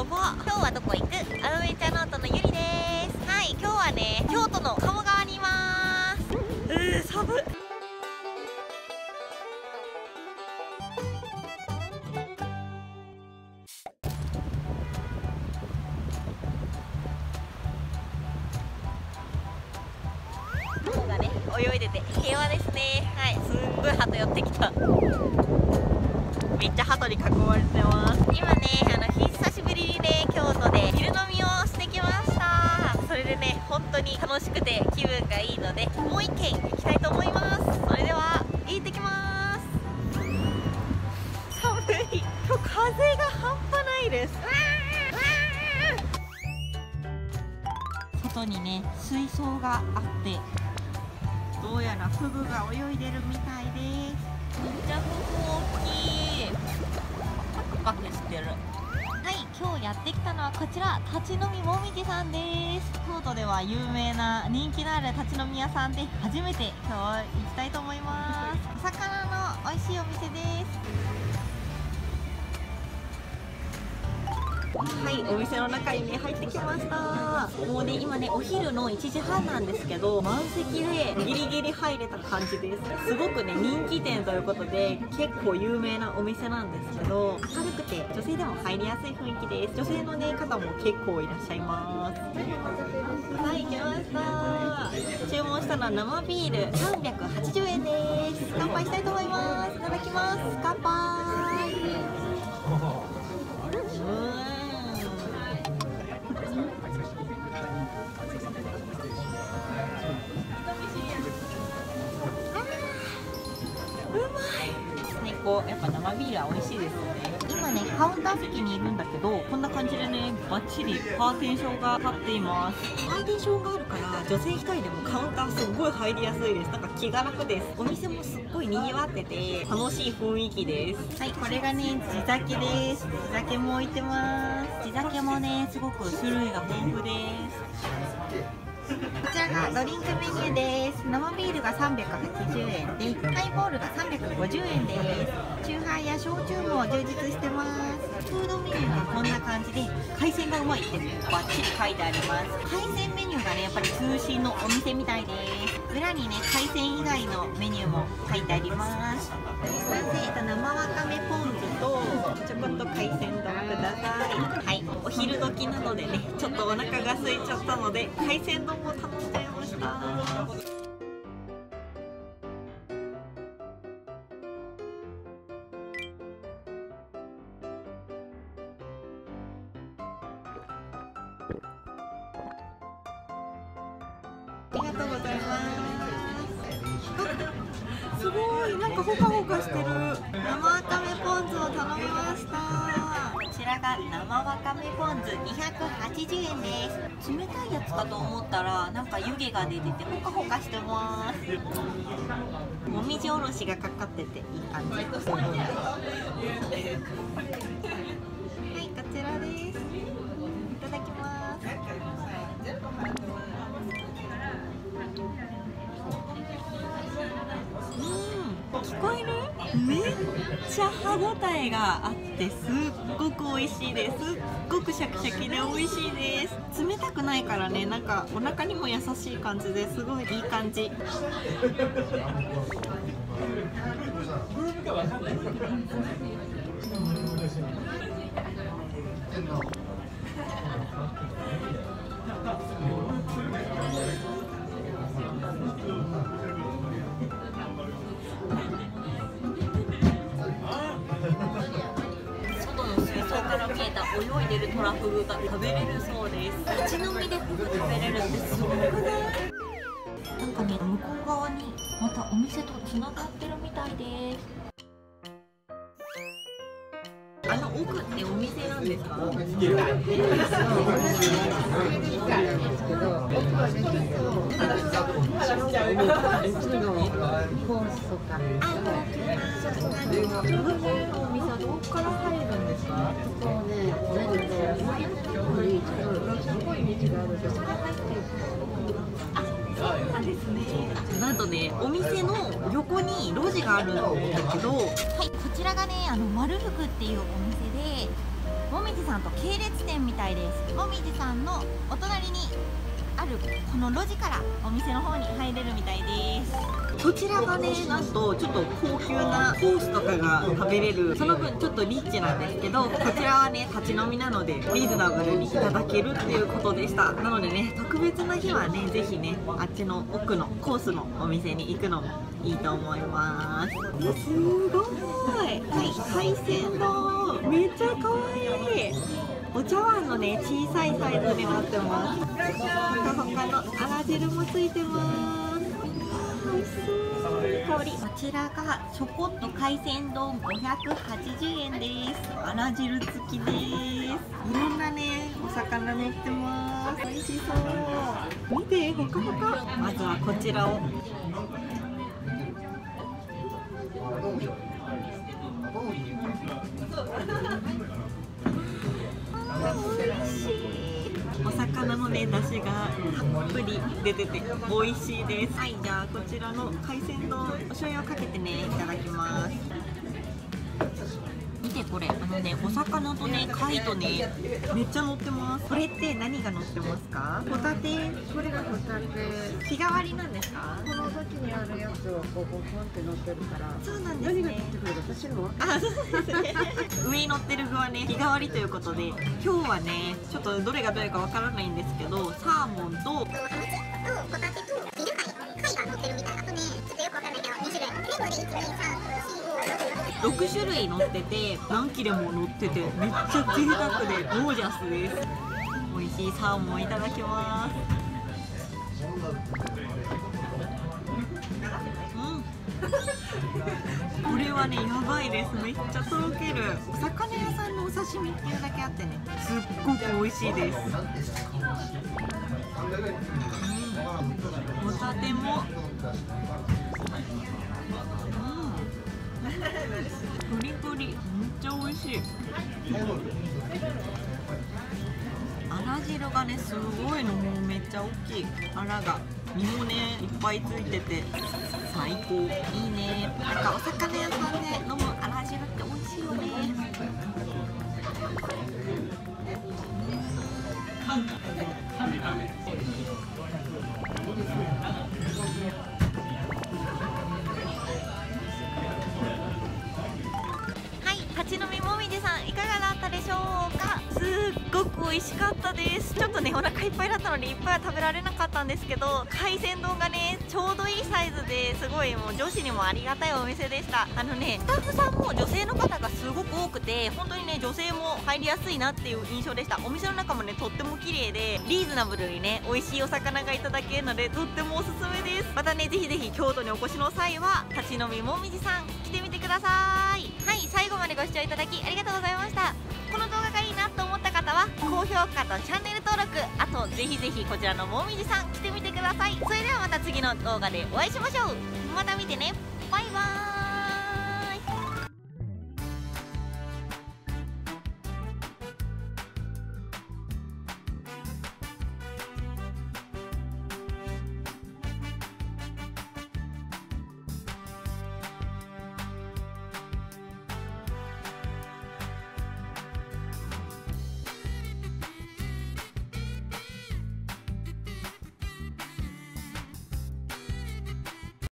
やば。今日はどこ行く？アドベンチャーノートのゆりです。はい、今日はね、京都の鴨川にいます。寒っ。雲がね、泳いでて平和ですね。はい、すんごい鳩寄ってきた。めっちゃ鳩に囲まれてます。今ね、久しぶりにね、京都で昼飲みをしてきました。それでね、本当に楽しくて気分がいいので、もう一軒行きたいと思います。それでは行ってきます。寒い。今日風が半端ないです。外にね、水槽があって、どうやらフグが泳いでるみたいです。めっちゃフグ大きい。パクパクしてる。はい、今日やってきたのはこちら、立ち飲みもみじさんです。京都では有名な人気のある立ち飲み屋さんで、初めて今日行きたいと思います。お魚の美味しいお店です。はい、お店の中にね、入ってきました。もうね、今ね、お昼の1時半なんですけど、満席でギリギリ入れた感じです。すごくね、人気店ということで、結構有名なお店なんですけど、明るくて女性でも入りやすい雰囲気です。女性のね、方も結構いらっしゃいます。はい、来ました。注文したのは生ビール380円です。乾杯したいと思います。いただきます。乾杯。最高。やっぱ生ビールは美味しいですよね。今ね、カウンター席にいるんだけど、こんな感じでね、バッチリパーテーションが立っています。パーテーションがあるから女性1人でもカウンターすっごい入りやすいです。なんか気が楽です。お店もすっごい賑わってて楽しい雰囲気です。はい、これがね、地酒です。地酒も置いてます。地酒もね、すごく種類が豊富です。こちらがドリンクメニューです。生ビールが380円で、ハイボールが350円です。チューハイや焼酎も充実してます。フードメニューがこんな感じで、海鮮がうまいってバッチリ書いてあります。海鮮メニューがね、やっぱり中心のお店みたいです。裏にね、海鮮以外のメニューも書いてあります。まず生わかめポン酢とちょこっと海鮮丼ください。はい、お昼時なのでね、ちょっとお腹が空いちゃったので海鮮丼も頼んじゃいました。ありがとうございます。すごい、なんかほかほかしてる。生わかめポン酢を頼みました。こちらが生わかめポン酢280円です。冷たいやつかと思ったら、なんか湯気が出ててほかほかしてます。もみじおろしがかかってていい感じ。はい、こちらです。いただきます。聞こえる？めっちゃ歯ごたえがあってすっごく美味しいです。すっごくシャキシャキで美味しいです。冷たくないからね、なんかお腹にも優しい感じですごいいい感じ。から見えた泳いでるトラフグが食べれるそうです。立ち飲みでフグ食べれるってすごくない？なんかね、向こう側にまたお店とつながってるみたいです。あの奥ってお店なんですか？どこから入るんですか？そうなんですね。なんとね、お店の横に路地があるんだけど、はい、こちらがね、丸福っていうお店で、もみじじさんと系列店みたいです。もみじさんのお隣にあるこの路地からお店の方に入れるみたいです。こちらがね、なんとちょっと高級なコースとかが食べれる、その分ちょっとリッチなんですけど、こちらはね立ち飲みなのでリーズナブルにいただけるっていうことでした。なのでね、特別な日はねぜひねあっちの奥のコースのお店に行くのもいいと思います。すごい、はい、海鮮丼めっちゃ可愛い。お茶碗のね小さいサイズになってます。ほかほかのあら汁もついてます。美味しそういい香り。こちらがちょこっと海鮮丼580円です。あら汁付きです。いろんなねお魚乗ってます。美味しそう。見て、ほかほか。まずはこちらを美味しい。お魚のね出汁がたっぷり出てて美味しいです。はい、じゃあこちらの海鮮丼お醤油をかけてねいただきます。見てこれ、お魚とね貝とねめっちゃ乗ってます。これって何が乗ってますか？ホタテ。 これがホタテ。 日替わりなんですか？ この時にあるやつをこうポンって乗ってるから。 そうなんですね。 何が乗ってくるか私の。 あ、そうですね。上に乗ってる具はね日替わりということで、今日はねちょっとどれがどれかわからないんですけど、サーモンとホタテとビル貝が乗ってるみたい。あとね、ちょっとよくわかんないけど2種類。全部で1、2、3、4、5、 6種類乗ってて何切れも乗っててめっちゃ贅沢でゴージャスです。美味しいサーモンいただきます。これはねやばいです。めっちゃとろける。お魚屋さんのお刺身っていうだけあってねすっごく美味しいです。ホタテもプリプリ、めっちゃ美味しい。あら汁がねすごいの、もうめっちゃ大きい。あらが身もねいっぱいついてて最高。いいね。なんかお魚屋さんで飲むあら汁って美味しいよね。はい、立ち飲みもみじさんいかがだったでしょうか？すっごく美味しかったです。ちょっとねお腹いっぱいだったのでいっぱいは食べられなかったんですけど、海鮮丼がねちょうどいいサイズですごいもう女子にもありがたいお店でした。スタッフさんも女性の方がすごく多くて、本当にね女性も入りやすいなっていう印象でした。お店の中もねとっても綺麗でリーズナブルにね美味しいお魚がいただけるのでとってもおすすめです。またねぜひぜひ京都にお越しの際は立ち飲みもみじさん来てみてください。はい、最後までご視聴いただきありがとうございました。この動画がいいなと思った方は高評価とチャンネル登録、あとぜひぜひこちらのもみじさん来てみてください。それではまた次の動画でお会いしましょう。また見てね。バイバーイ。